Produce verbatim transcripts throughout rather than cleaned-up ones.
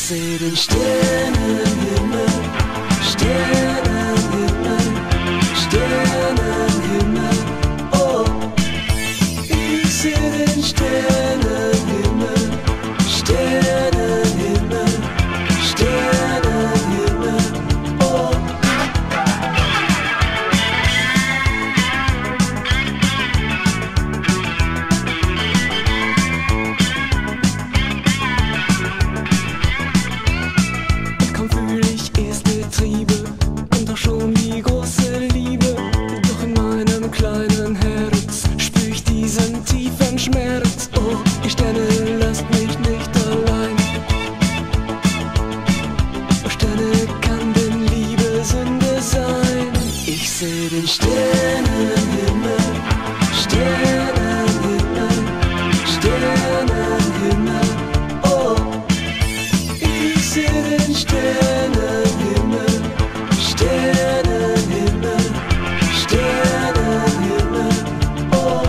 seh den Sternenhimmel, Sternenhimmel, Sternenhimmel, oh. Ich seh den Sternenhimmel, Sternenhimmel, Sternenhimmel, oh. Und kaum fühl ich erste Triebe und auch schon die große Liebe. Doch in meinem kleinen Herz spür ich diesen tiefen Schmerz. Oh, ihr Sterne, lasst mich nicht allein. Oh, Sterne, kann denn Liebe Sünde sein? Ich seh den Sternenhimmel, Sternenhimmel, Sternenhimmel, oh. Ich seh den Sternenhimmel, Sternenhimmel, Sternenhimmel, oh.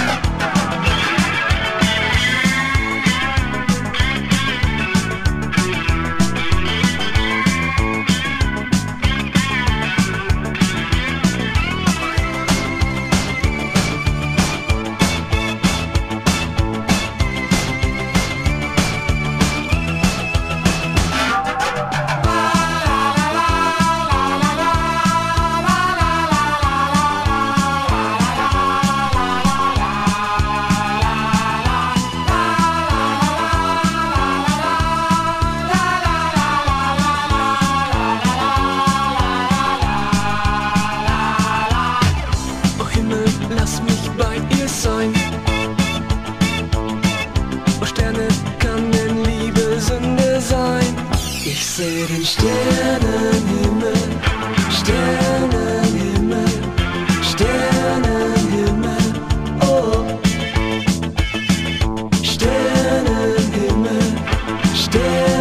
Oh Himmel, lass mich bei ihr sein. Oh Sterne, kann denn Liebe Sünde sein? Ich seh den Sternenhimmel, Sternenhimmel, Sternenhimmel, oh. Sternenhimmel, Sternenhimmel.